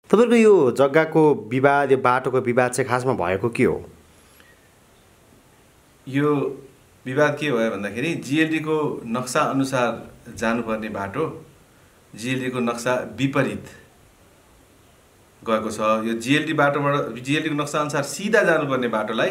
तपाईहरुको यो जग्गाको विवाद यो बाटोको विवाद चाहिँ खासमा भएको के हो? यो विवाद के भयो भन्दाखेरि जीएलडी को नक्सा अनुसार जानुपर्ने बाटो जीएलडी को नक्सा विपरीत गएको छ। यो जीएलडी बाटोबाट जीएलडी को नक्सा अनुसार सिधा जानुपर्ने बाटोलाई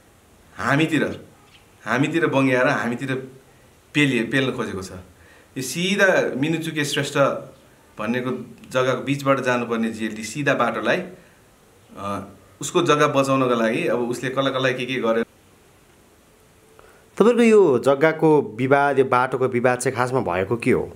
हामीतिर बङ्ग्याएर हामीतिर पेल्न खोजेको छ। यो सिधा मिनुचुके श्रेष्ठ भन्नेको जग्गाको बीचबाट जानुपर्ने जीएलडी सिधा बाटोलाई उसको जग्गा बचाउनको लागि अब उसले कसलाई के गरेर तपाईहरुको यो जग्गाको विवाद यो बाटोको विवाद चाहिँ खासमा भएको के हो?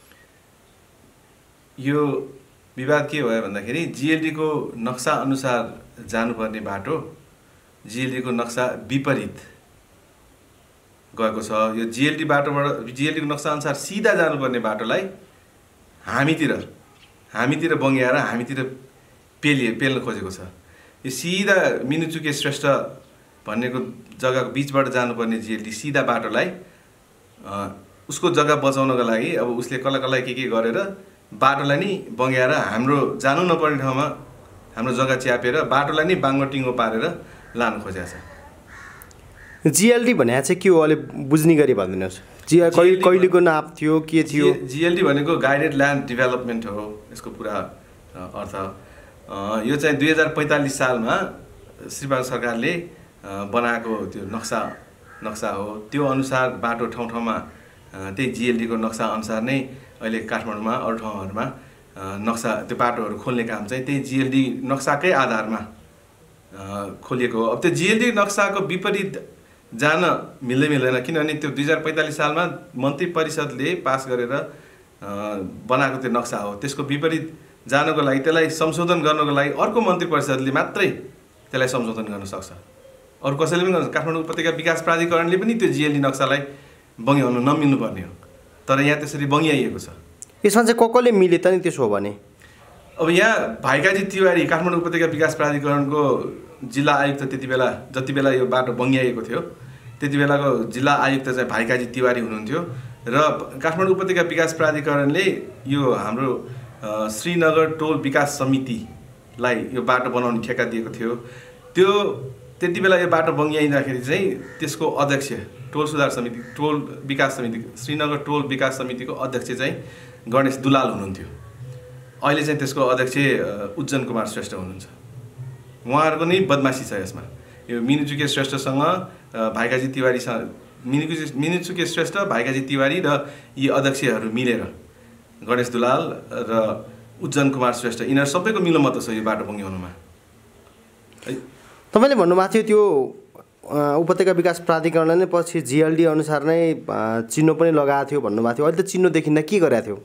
यो विवाद के भयो भन्दाखेरि जीएलडी को नक्सा अनुसार जानुपर्ने बाटो जीएलडी को नक्सा विपरीत गएको छ। यो जीएलडी बाटोबाट जीएलडी को नक्सा अनुसार सिधा जानुपर्ने बाटोलाई हामीतिर बङ्ग्याएर हामीतिर पेल्न खोजेको छ। यो सिधा मिनुचुके श्रेष्ठ भन्नेको जग्गाको बीचबाट जानुपर्ने जीएलडी सिधा बाटोलाई उसको जग्गा बचाउनको लागि अब उसले कसलाई के गरेर बाटोलाई नि बङ्ग्याएर हाम्रो जानु नपर्ने ठाउँमा हाम्रो जग्गा च्यापेर बाटोलाई नि बाङ्गोटिङ्गो पारेर लानु खोजेको छ। जीएलडी भने चाहिँ के हो अलि बुझ्ने गरी भनिदिनुहोस्। कहिलेको नाप थियो के थियो? जीएलडी भनेको गाइडेड ल्यान्ड डेभलपमेन्ट हो यसको पुरा अर्थ। यो चाहिँ 2045 सालमा श्रीबाग सरकारले बनाएको त्यो नक्सा हो। त्यो अनुसार बाटो ठाउँमा त्यही जीएलडी को नक्सा अनुसार नै अहिले काठमाडौँमा अरू ठाउँहरूमा नक्सा त्यो बाटोहरू खोल्ने काम चाहिँ त्यही जीएलडी नक्साकै आधारमा खोलिएको हो। अब त्यो जीएलडी नक्साको विपरीत जान मिल्दैन किनभने त्यो 2045 सालमा मन्त्री परिषदले पास गरेर बनाएको त्यो नक्सा हो। त्यसको विपरीत जानको लागि त्यसलाई संशोधन गर्नको लागि अर्को मन्त्री परिषदले मात्रै त्यसलाई संशोधन गर्न सक्छ। अरू कसैले पनि गर्न काठमाडौँ उपत्यका विकास प्राधिकरणले पनि त्यो जीएलडी नक्सालाई बङ्ग्याउन नमिल्नुपर्ने हो। तर यहाँ त्यसरी बङ्ग्याइएको छ। यसमा चाहिँ कसले मिले त नि त्यसो हो भने? अब यहाँ भाइकाजी तिवारी काठमाडौँ उपत्यका विकास प्राधिकरणको जिल्ला आयुक्त जति बेला यो बाटो बङ्ग्याइएको थियो त्यति बेलाको जिल्ला आयुक्त चाहिँ भाइकाजी तिवारी हुनुहुन्थ्यो र काठमाडौँ उपत्यका विकास प्राधिकरणले यो हाम्रो श्रीनगर टोल विकास समितिलाई यो बाटो बनाउने ठेक्का दिएको थियो। त्यति बेला यो बाटो बङ्ग्याइँदाखेरि चाहिँ त्यसको अध्यक्ष टोल विकास समिति श्रीनगर टोल विकास समितिको अध्यक्ष चाहिँ गणेश दुलाल हुनुहुन्थ्यो। अहिले चाहिँ त्यसको अध्यक्ष उज्जन कुमार श्रेष्ठ हुनुहुन्छ। उहाँहरूको नै बदमासी छ यसमा। यो मिनुचुके श्रेष्ठसँग भाइकाजी तिवारीसँग मिनुचुके श्रेष्ठ भाइकाजी तिवारी र यी अध्यक्षहरू मिलेर गणेश दुलाल र उज्जन कुमार श्रेष्ठ यिनीहरू सबैको मिलोमतो छ यो बाटो बङ्ग्याउनुमा। तपाईँले भन्नुभएको थियो त्यो उपत्यका विकास प्राधिकरणले नै पछि जीएलडी अनुसार नै चिन्ह पनि लगाएको थियो भन्नुभएको थियो। अहिले त चिन्ह देखिन्न के गरेको थियो?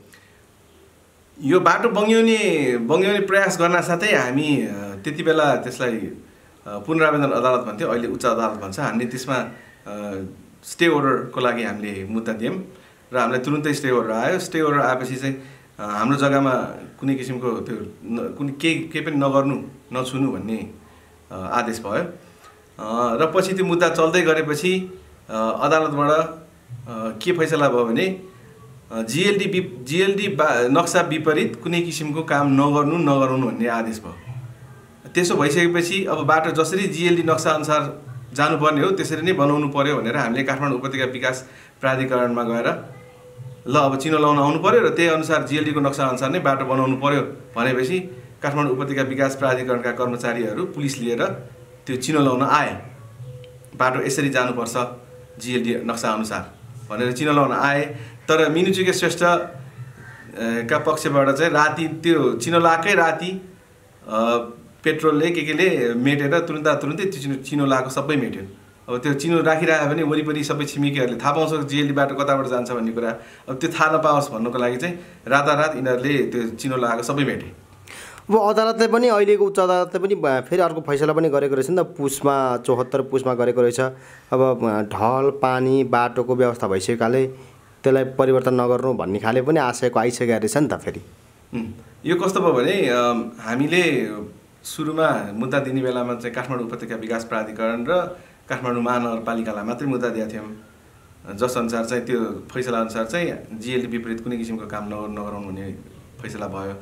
यो बाटो बङ्ग्याउने प्रयास गर्न साथै हामी त्यति बेला त्यसलाई पुनरावेदन अदालत भन्थ्यो, अहिले उच्च अदालत भन्छ। हामीले त्यसमा स्टे अर्डरको लागि हामीले मुद्दा दियौँ र हामीलाई तुरुन्तै स्टे अर्डर आयो। स्टे अर्डर आएपछि चाहिँ हाम्रो जग्गामा कुनै किसिमको त्यो केही पनि नगर्नु नछुनु भन्ने आदेश भयो र पछि त्यो मुद्दा चल्दै गरेपछि अदालतबाट के फैसला भयो भने जीएलडी नक्सा विपरीत कुनै किसिमको काम नगराउनु भन्ने आदेश भयो। त्यसो भइसकेपछि अब बाटो जसरी जीएलडी नक्सा अनुसार जानुपर्ने हो त्यसरी नै बनाउनु पर्यो भनेर हामीले काठमाडौँ उपत्यका विकास प्राधिकरणमा गएर ल अब चिनो लाउन आउनु पर्यो र त्यही अनुसार जीएलडी को नक्सा अनुसार नै बाटो बनाउनु पर्यो भनेपछि काठमाडौँ उपत्यका विकास प्राधिकरणका कर्मचारीहरू पुलिस लिएर त्यो चिनो लाउन आए। बाटो यसरी जानुपर्छ जीएलडी नक्सा अनुसार भनेर चिनो लाउन आए। तर मिनुचुके श्रेष्ठ का पक्षबाट चाहिँ राति त्यो चिनो लाएकै राति पेट्रोलले केले मेटेर तुरुन्तै त्यो चिनो लाएको सबै मेट्यो। अब त्यो चिनो राखिरह्यो भने वरिपरि सबै छिमेकीहरूले थाहा पाउँछ जीएलडी बाटो कताबाट जान्छ भन्ने कुरा। अब त्यो थाहा नपाओस् भन्नुको लागि चाहिँ रातारात यिनीहरूले त्यो चिनो लगाएको सबै मेटे। अब अदालतले पनि अहिलेको उच्च अदालतले पनि फेरि अर्को फैसला पनि गरेको रहेछ नि त। पुसमा 74 पुसमा गरेको रहेछ। अब ढल पानी बाटोको व्यवस्था भइसकेकाले त्यसलाई परिवर्तन नगर्नु भन्ने खाले पनि आशयको आइसकेको रहेछ नि त। फेरि यो कस्तो भयो भने हामीले सुरुमा मुद्दा दिने बेलामा चाहिँ काठमाडौँ उपत्यका विकास प्राधिकरण र काठमाडौँ महानगरपालिकालाई मात्रै मुद्दा दिएका थियौँ, जसअनुसार चाहिँ त्यो फैसला अनुसार चाहिँ जीएलडी विपरीत कुनै किसिमको काम नगराउनु भन्ने फैसला भयो।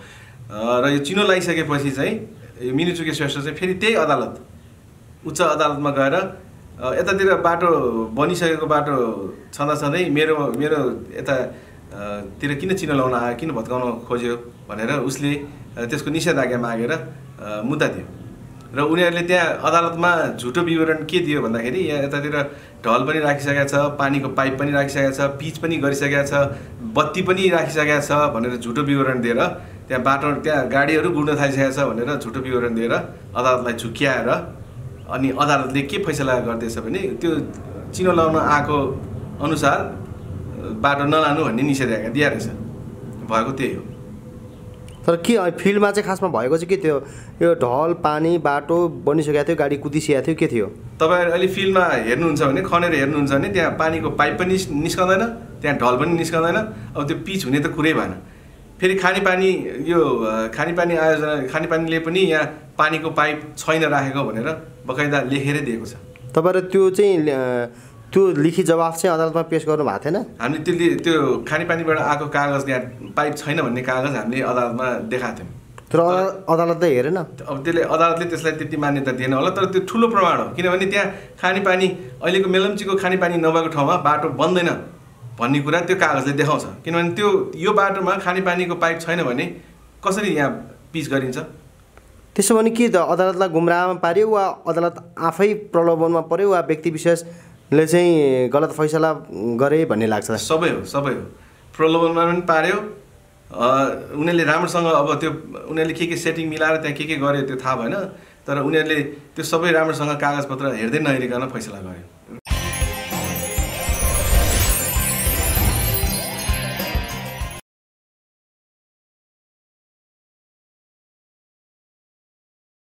र यो चिनो लागिसकेपछि चाहिँ यो मिनुचुके श्रेष्ठ चाहिँ फेरि त्यही अदालत उच्च अदालतमा गएर यतातिर बाटो बनिसकेको बाटो छँदाछँदै मेरो यतातिर किन चिनो लाउन आयो, किन भत्काउन खोज्यो भनेर उसले त्यसको निषेधाज्ञा मागेर मुद्दा दियो र उनीहरूले त्यहाँ अदालतमा झुटो विवरण के दियो भन्दाखेरि यहाँ यतातिर ढल पनि राखिसकेको छ, पानीको पाइप पनि राखिसकेको छ, पिच पनि गरिसकेको छ, बत्ती पनि राखिसकेको छ भनेर झुटो विवरण दिएर त्यहाँ बाटो त्यहाँ गाडीहरू गुड्न थालिसकेको छ भनेर झुटो विवरण दिएर अदालतलाई झुक्क्याएर अनि अदालतले के फैसला गर्दैछ भने त्यो चिनो लाउन आएको अनुसार बाटो नलानु भन्ने निषेधाज्ञा दिया रहेछ। भएको त्यही हो। तर के फिल्डमा चाहिँ खासमा भएको चाहिँ के थियो? यो ढल पानी बाटो बनिसकेको थियो, गाडी कुदिसकेको थियो, के थियो? तपाईँहरू अहिले फिल्डमा हेर्नुहुन्छ भने खनेर हेर्नुहुन्छ भने त्यहाँ पानीको पाइप पनि निस्कँदैन, त्यहाँ ढल पनि निस्कँदैन। अब त्यो पिच हुने त कुरै भएन। फेरि खानेपानी यो खानेपानी आयोजना खानेपानीले पनि यहाँ पानीको पाइप छैन राखेको भनेर बकाइदा लेखेरै दिएको छ। तपाईँहरू त्यो चाहिँ त्यो लिखित जवाफ चाहिँ अदालतमा पेश गर्नु भएको थिएन? हामीले त्यो खानेपानीबाट आएको कागज यहाँ पाइप छैन भन्ने कागज हामीले अदालतमा देखाएको थियौँ। तर अदालतले हेरेन। अब त्यसले अदालतले त्यसलाई त्यति मान्यता दिएन होला, तर त्यो ठुलो प्रमाण हो। किनभने त्यहाँ खानेपानी अहिलेको मेलम्चीको खानेपानी नभएको ठाउँमा बाटो बन्दैन भन्ने कुरा त्यो कागजले देखाउँछ। किनभने यो बाटोमा खानेपानीको पाइप छैन भने कसरी यहाँ पिच गरिन्छ? त्यसो भने के त अदालतलाई गुमराहमा पार्यो वा अदालत आफै प्रलोभनमा पर्यो वा व्यक्ति विशेषले चाहिँ गलत फैसला गरे भन्ने लाग्छ? सबै हो। प्रलोभनमा पनि पार्यो। उनीहरूले राम्रोसँग अब त्यो उनीहरूले के सेटिङ मिलाएर त्यहाँ के गर्यो त्यो थाहा भएन, तर उनीहरूले त्यो सबै राम्रोसँग कागजपत्र हेर्दै नहेरिकन फैसला गर्यो।